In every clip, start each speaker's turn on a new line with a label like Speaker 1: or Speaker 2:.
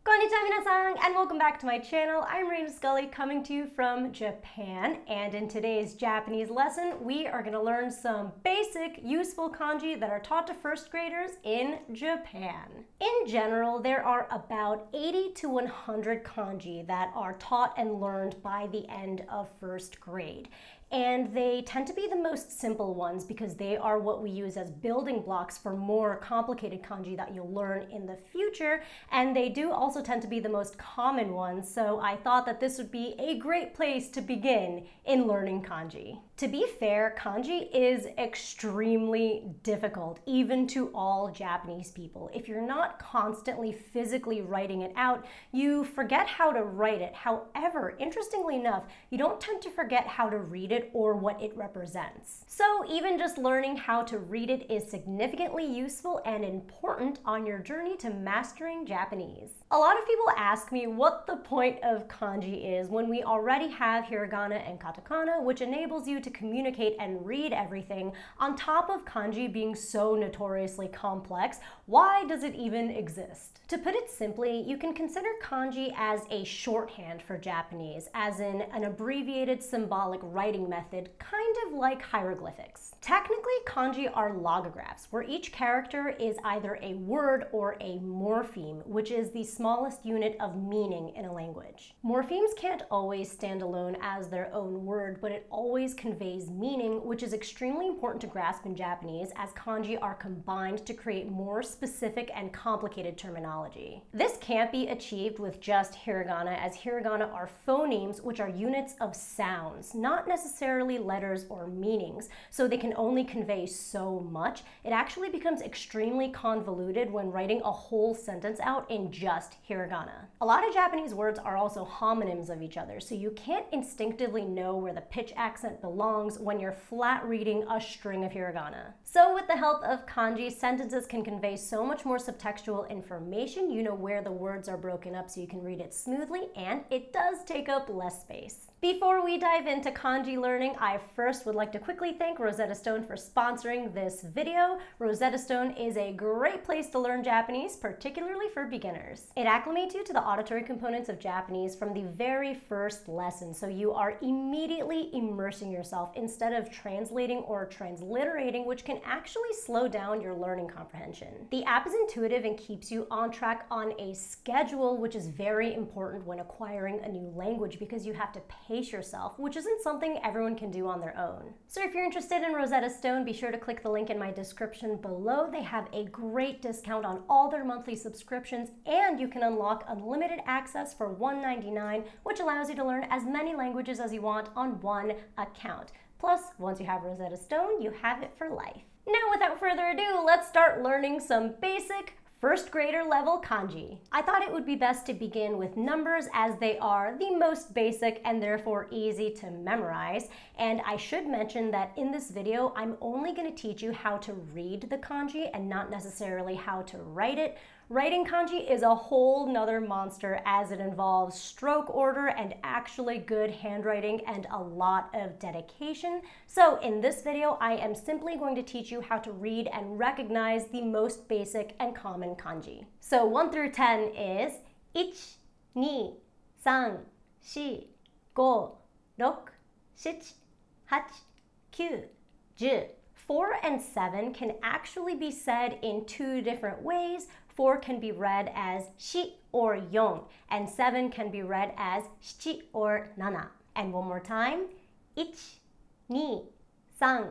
Speaker 1: Konnichiwa minasan, and welcome back to my channel. I'm Reina Scully coming to you from Japan, and in today's Japanese lesson we are going to learn some basic useful kanji that are taught to first graders in Japan. In general, there are about 80 to 100 kanji that are taught and learned by the end of first grade. And they tend to be the most simple ones because they are what we use as building blocks for more complicated kanji that you'll learn in the future. And they do also tend to be the most common ones, so I thought that this would be a great place to begin in learning kanji. To be fair, kanji is extremely difficult, even to all Japanese people. If you're not constantly physically writing it out, you forget how to write it. However, interestingly enough, you don't tend to forget how to read it or what it represents. So even just learning how to read it is significantly useful and important on your journey to mastering Japanese. A lot of people ask me what the point of kanji is when we already have hiragana and katakana, which enables you to communicate and read everything. On top of kanji being so notoriously complex, why does it even exist? To put it simply, you can consider kanji as a shorthand for Japanese, as in an abbreviated symbolic writing method, kind of like hieroglyphics. Technically, kanji are logographs, where each character is either a word or a morpheme, which is the smallest unit of meaning in a language. Morphemes can't always stand alone as their own word, but it always conveys meaning, which is extremely important to grasp in Japanese, as kanji are combined to create more specific and complicated terminology. This can't be achieved with just hiragana, as hiragana are phonemes, which are units of sounds, not necessarily letters or meanings, so they can only convey so much. It actually becomes extremely convoluted when writing a whole sentence out in just hiragana. A lot of Japanese words are also homonyms of each other, so you can't instinctively know where the pitch accent belongs when you're flat reading a string of hiragana. So with the help of kanji, sentences can convey so much more subtextual information. You know where the words are broken up so you can read it smoothly, and it does take up less space. Before we dive into kanji learning, I first would like to quickly thank Rosetta Stone for sponsoring this video. Rosetta Stone is a great place to learn Japanese, particularly for beginners. It acclimates you to the auditory components of Japanese from the very first lesson, so you are immediately immersing yourself instead of translating or transliterating, which can actually slow down your learning comprehension. The app is intuitive and keeps you on track on a schedule, which is very important when acquiring a new language because you have to pace yourself, which isn't something everyone can do on their own. So if you're interested in Rosetta Stone, be sure to click the link in my description below. They have a great discount on all their monthly subscriptions, and you can unlock unlimited access for $1.99, which allows you to learn as many languages as you want on one account. Plus, once you have Rosetta Stone, you have it for life. Now, without further ado, let's start learning some basic first grader level kanji. I thought it would be best to begin with numbers, as they are the most basic and therefore easy to memorize. And I should mention that in this video, I'm only going to teach you how to read the kanji and not necessarily how to write it. Writing kanji is a whole nother monster, as it involves stroke order and actually good handwriting and a lot of dedication. So in this video, I am simply going to teach you how to read and recognize the most basic and common kanji. So 1 through 10 is 1, 2, 3, 4, 5, 6, 7, 8, 9, 10. 4 and 7 can actually be said in two different ways. 4 can be read as shi or yon, and 7 can be read as shichi or nana. And one more time, 1, 2, 3,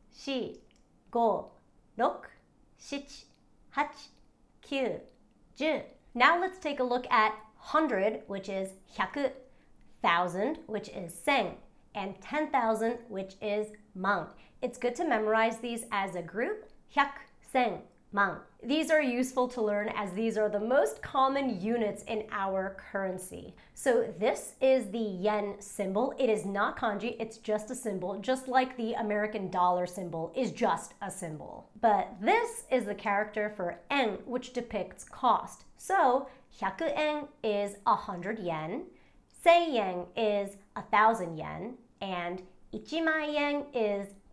Speaker 1: 4, 5, 6, 7, 8, 9, 10. Now let's take a look at 100, which is 100, 1,000, which is 1000, and 10,000, which is 1000. It's good to memorize these as a group, 100, 1000, 1000. These are useful to learn as these are the most common units in our currency. So this is the yen symbol. It is not kanji, it's just a symbol, just like the American dollar symbol is just a symbol. But this is the character for en, which depicts cost. So 100 yen is 100 yen, 1000 yen is 1,000 yen, and 1,000,000 yen is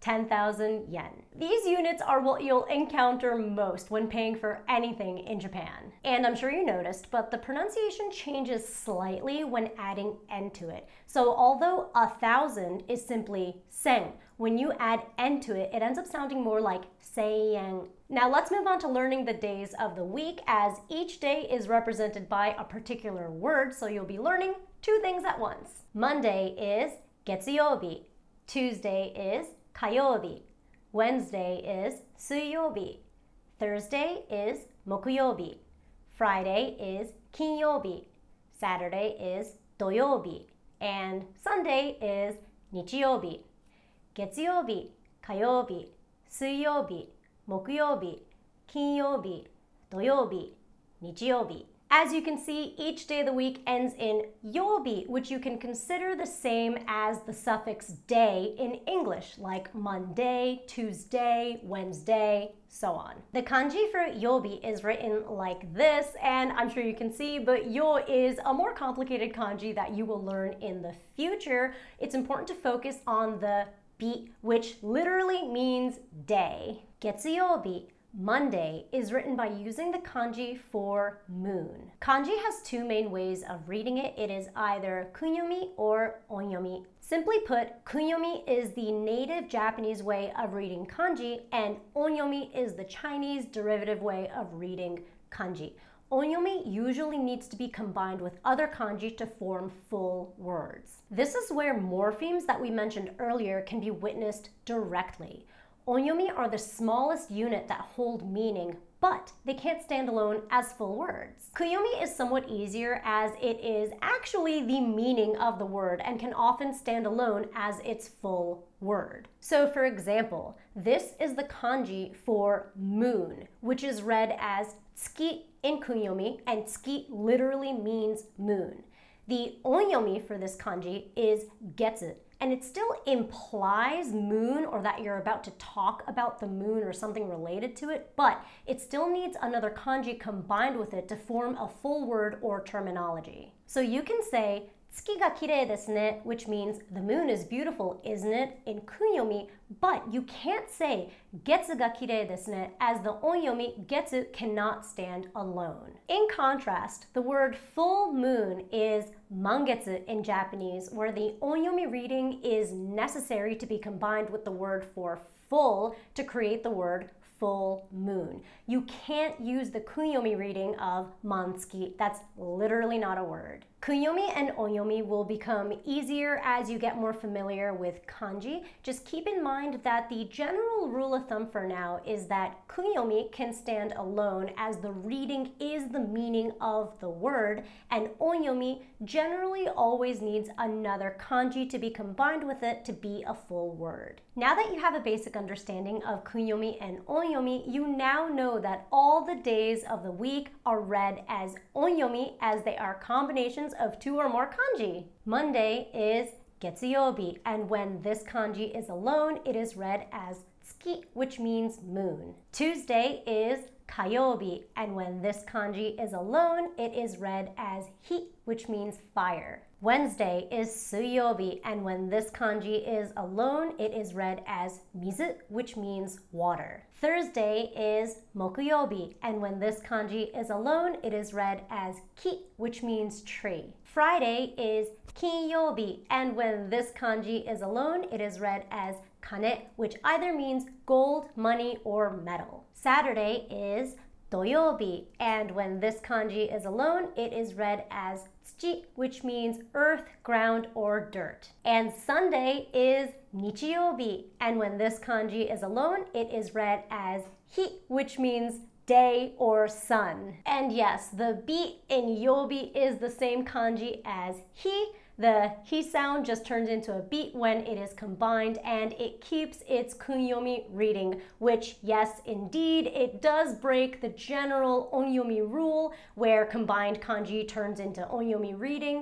Speaker 1: 10,000 yen. These units are what you'll encounter most when paying for anything in Japan. And I'm sure you noticed, but the pronunciation changes slightly when adding en to it. So although 1,000 is simply sen, when you add en to it, it ends up sounding more like seien. Now let's move on to learning the days of the week, as each day is represented by a particular word, so you'll be learning two things at once. Monday is getsuyobi, Tuesday is kayobi, Wednesday is suiyobi, Thursday is mokuyobi, Friday is kinyobi, Saturday is doyobi, and Sunday is nichiyobi. Getsuyobi, kayobi, suiyobi, mokuyobi, kinyobi, doyobi, nichiyobi. As you can see, each day of the week ends in yobi, which you can consider the same as the suffix day in English, like Monday, Tuesday, Wednesday, so on. The kanji for yobi is written like this, and I'm sure you can see, but yo is a more complicated kanji that you will learn in the future. It's important to focus on the bi, which literally means day. Getsuyobi, Monday, is written by using the kanji for moon. Kanji has two main ways of reading it. It is either kunyomi or onyomi. Simply put, kunyomi is the native Japanese way of reading kanji, and onyomi is the Chinese derivative way of reading kanji. Onyomi usually needs to be combined with other kanji to form full words. This is where morphemes that we mentioned earlier can be witnessed directly. Onyomi are the smallest unit that hold meaning, but they can't stand alone as full words. Kunyomi is somewhat easier, as it is actually the meaning of the word and can often stand alone as its full word. So for example, this is the kanji for moon, which is read as tsuki in kunyomi, and tsuki literally means moon. The onyomi for this kanji is getsu, and it still implies moon, or that you're about to talk about the moon or something related to it, but it still needs another kanji combined with it to form a full word or terminology. So you can say tsuki ga kirei desu ne, which means the moon is beautiful, isn't it, in kunyomi, but you can't say getsu ga kirei desu ne, as the onyomi getsu cannot stand alone. In contrast, the word full moon is mangetsu in Japanese, where the onyomi reading is necessary to be combined with the word for full to create the word full moon. You can't use the kunyomi reading of mansuki. That's literally not a word. Kunyomi and onyomi will become easier as you get more familiar with kanji. Just keep in mind that the general rule of thumb for now is that kunyomi can stand alone, as the reading is the meaning of the word, and onyomi generally always needs another kanji to be combined with it to be a full word. Now that you have a basic understanding of kunyomi and onyomi, you now know that all the days of the week are read as onyomi, as they are combinations of two or more kanji. Monday is getsuyobi, and when this kanji is alone, it is read as tsuki, which means moon. Tuesday is kayobi, and when this kanji is alone, it is read as hi, which means fire. Wednesday is suiyobi, and when this kanji is alone, it is read as mizu, which means water. Thursday is mokuyobi, and when this kanji is alone, it is read as ki, which means tree. Friday is kinyobi, and when this kanji is alone, it is read as kane, which either means gold, money, or metal. Saturday is doyobi, and when this kanji is alone, it is read as tsuchi, which means earth, ground, or dirt. And Sunday is nichiyobi, and when this kanji is alone, it is read as hi, which means day or sun. And yes, the bi in yobi is the same kanji as hi. The hi sound just turns into a beat when it is combined, and it keeps its kunyomi reading, which, yes, indeed, it does break the general onyomi rule where combined kanji turns into onyomi reading.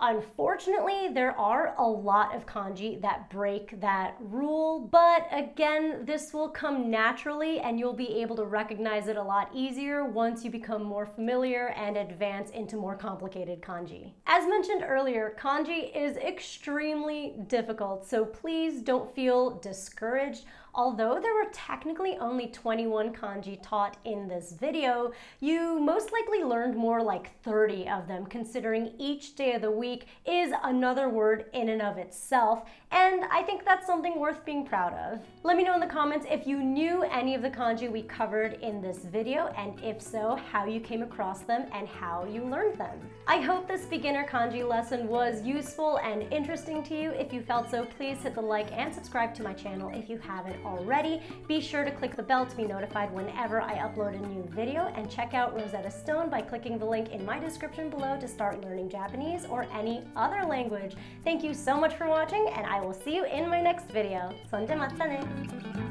Speaker 1: Unfortunately, there are a lot of kanji that break that rule, but again, this will come naturally and you'll be able to recognize it a lot easier once you become more familiar and advance into more complicated kanji. As mentioned earlier, kanji is extremely difficult, so please don't feel discouraged. Although there were technically only 21 kanji taught in this video, you most likely learned more like 30 of them, considering each day of the week is another word in and of itself, and I think that's something worth being proud of. Let me know in the comments if you knew any of the kanji we covered in this video, and if so, how you came across them and how you learned them. I hope this beginner kanji lesson was useful and interesting to you. If you felt so, please hit the like and subscribe to my channel if you haven't already. Be sure to click the bell to be notified whenever I upload a new video, and check out Rosetta Stone by clicking the link in my description below to start learning Japanese or any other language. Thank you so much for watching, and I will see you in my next video. Sonje matta ne!